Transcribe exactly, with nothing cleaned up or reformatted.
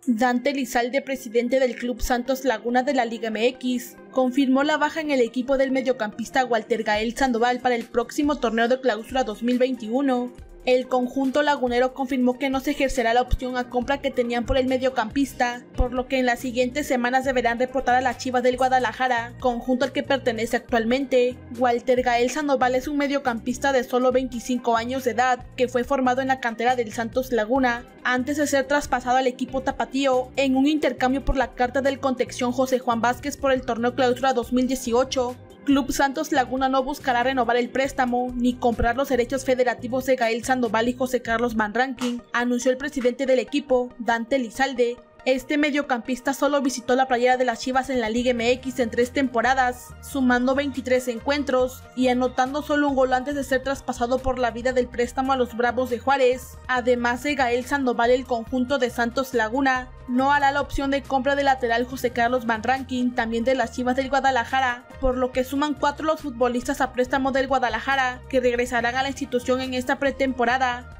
Dante Elizalde, presidente del Club Santos Laguna de la Liga M X, confirmó la baja en el equipo del mediocampista Walter Gael Sandoval para el próximo torneo de clausura dos mil veintiuno. El conjunto lagunero confirmó que no se ejercerá la opción a compra que tenían por el mediocampista, por lo que en las siguientes semanas deberán reportar a las Chivas del Guadalajara, conjunto al que pertenece actualmente. Walter Gael Sandoval es un mediocampista de solo veinticinco años de edad, que fue formado en la cantera del Santos Laguna, antes de ser traspasado al equipo tapatío en un intercambio por la carta del contención José Juan Vázquez por el torneo clausura dos mil dieciocho. Club Santos Laguna no buscará renovar el préstamo ni comprar los derechos federativos de Gael Sandoval y José Carlos Van Rankin, anunció el presidente del equipo, Dante Elizalde. Este mediocampista solo visitó la playera de las Chivas en la Liga M X en tres temporadas, sumando veintitrés encuentros y anotando solo un gol antes de ser traspasado por la vida del préstamo a los Bravos de Juárez. Además de Gael Sandoval, el conjunto de Santos Laguna no hará la opción de compra del lateral José Carlos Van Rankin, también de las Chivas del Guadalajara, por lo que suman cuatro los futbolistas a préstamo del Guadalajara, que regresarán a la institución en esta pretemporada.